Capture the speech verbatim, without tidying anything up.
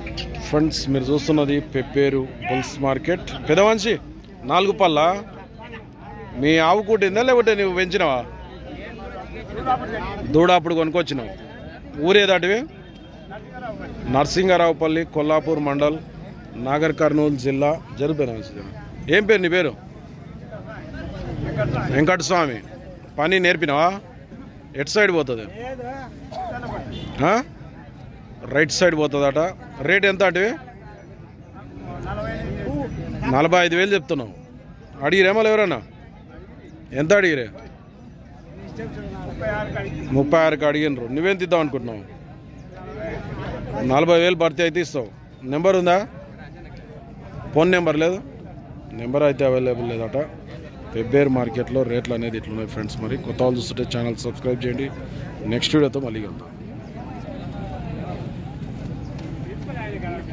Friends మీరు చూస్తున్నది pepper bulls market. పెదవంశి నాలుగు పళ్ళ మీ ఆవు కుట్టిందా లేకపోతే నువ్వు పెంచినావా? దూడ అప్పుడు కొనుక్కొచ్చినావు. ఊరేదాటివి? నరసింగారావుపల్లి, కొల్లాపూర్ మండల్, నాగర్ కర్నూలు జిల్లా. జరిపోయినా. ఏం పేరు నీ పేరు? వెంకటస్వామి. పని నేర్పినావా? ఎట్ సైడ్ పోతుంది? రైట్ సైడ్ పోతుందట. రేట్ ఎంత అటువి? నలభై ఐదు వేలు చెప్తున్నావు. అడిగిరేమో ఎవరన్నా? ఎంత అడిగిరే? ముప్పై ఆరుకి అడిగినరు. నువ్వేం తిద్దాం అనుకుంటున్నావు? నలభై వేలు భర్తీ అయితే ఇస్తావు. నెంబర్ ఉందా? ఫోన్ నెంబర్ లేదు? నెంబర్ అయితే అవైలబుల్ లేదట. పెబ్బేరు మార్కెట్లో రేట్లు అనేది ఇట్లున్నాయి ఫ్రెండ్స్. మరి కొత్త వాళ్ళు చూస్తుంటే ఛానల్ సబ్స్క్రైబ్ చేయండి. నెక్స్ట్ వీడియోతో మళ్ళీ వెళ్తాం.